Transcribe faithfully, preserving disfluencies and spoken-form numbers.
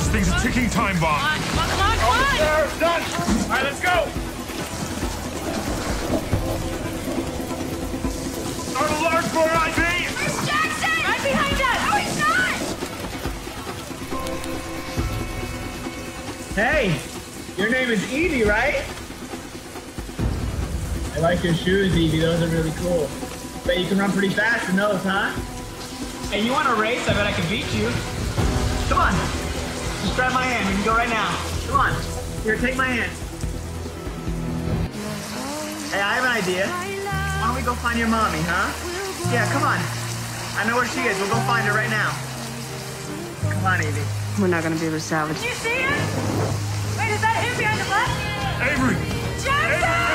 This thing's a ticking time bomb. Come on, come on, come on, come on! There, done. All right, let's go. Start a large bore I V. Where's Jackson? Right behind us! Oh, he's not! Hey, your name is Evie, right? I like your shoes, Evie. Those are really cool. Bet you can run pretty fast in those, huh? Hey, you want to race? I bet I can beat you. Come on. Just grab my hand. We can go right now. Come on. Here, take my hand. Hey, I have an idea. Why don't we go find your mommy, huh? Yeah, come on. I know where she is. We'll go find her right now. Come on, Evie. We're not gonna be able to salvage. Did you see him? Wait, is that him behind the bus? Avery. Jackson!